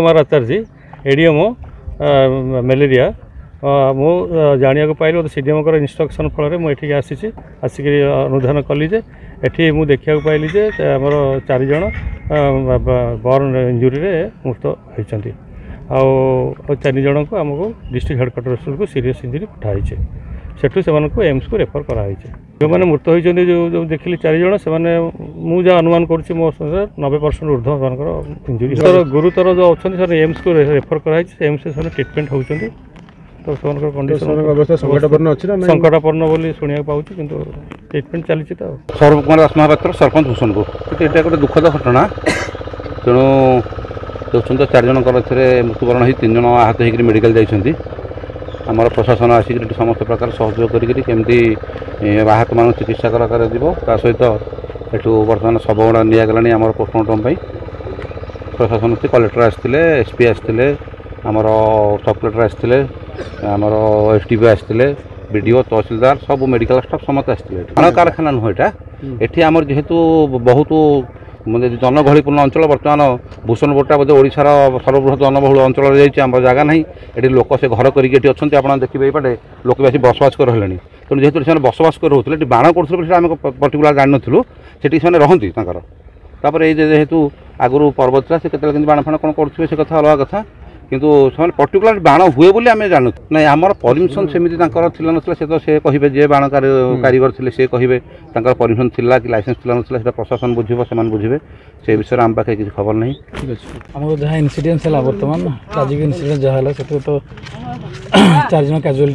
कुमार आचार्य एडीएमओ malaria मु जाना पाइली मत सीडीएम इन्स्ट्रक्शन फल मुझे आसिक अनुधान कली जे एटी मु देखा पाइली जे आमर 4 जन बर्न इंजुरी मृत होती आउ 4 जन को आमको डिस्ट्रिक्ट हेडक्वार्टर हॉस्पिटल को सीरीयस इंजुरी पठाई सेठू से एम्स को रेफर कराई जो मैंने मृत होती जो देखिली 4 जन से मुझे अनुमान कर मो 90% ऊर्ध्व मान इंजुरी गुरुतर जो अच्छा सर एम्स को रेफर कराई एम्स से ट्रिटमेंट होती तो कंडीशन संकटापन्न बोली शुणा पाऊँ कि ट्रिटमेंट चली सौरभ कुमार दास महापात्र सरपंच भूषणपुर ये गोटे दुखद घटना तेणु देखते 4 जन मृत्युवरण हो 3 जन आहत होकर मेडिकल जाइए आमर प्रशासन आसिक समस्त प्रकार सहयोग करमती आहत मान चिकित्सा कर सहित एठू बर्तमान शव गुड़ा निगला आम पोस्टमार्टम प्रशासन कलेक्टर आसते एसपी आसते आमर सब कलेक्टर आसते आमर एसडीपी आसते बीडीओ तहसीलदार सब मेडिकल स्टाफ समस्त आसते बाण कारखाना नुह ये आमर जेहेतु बहुत मतलब जनगहलीपूर्ण अंचल बर्तमान भूषणपुरटा बोधे ओडिशार सर्वबृहत जनबहुल अंचल जाम जगह ना ये लोक से घर करके अच्छा आप देखिए ये लोक बस बसवास कर रहे तेणु जेहतु से बसवास कर रोते बाण कर आम पर्टिकुलर जान नु से रहती तापर ये जेहेतु आगुरी पर्वत था से बाण फाण कौन करेंगे से कथा अलग कथा किंतु से पर्टिकुलर बाण हुए बोली आम जानू ना आमर परमिशन सेमती ना से तो से कहे जे बाण कारीगर थे से कहे परमिशन थिला कि लाइसेंस थिला ना प्रशासन बुझे से बुझे से विषय आम पाखे किसी खबर नहीं ठीक अच्छे आम जहाँ इनसीडेंस है बर्तमान ट्राजिक इनसीडेंस जहाँ है से तो 4 जन कैजुआलिटी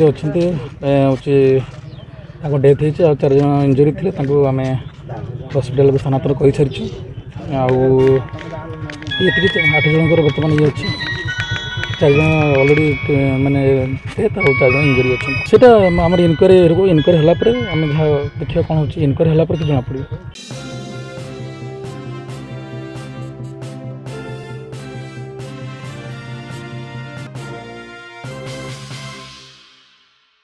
अच्छा डेथ होती 4 जन इंजुरी थे आम हस्पिटाल को स्थानांतर कर सारी ये 8 जनकर बर्तमान ये अच्छे 4 जन अलरेडी माने डेथ और 4 जन इंजुरी अच्छा से आम इनक्वारी है आम जहाँ देखिए कौन हो इनक्वारी है जना पड़े।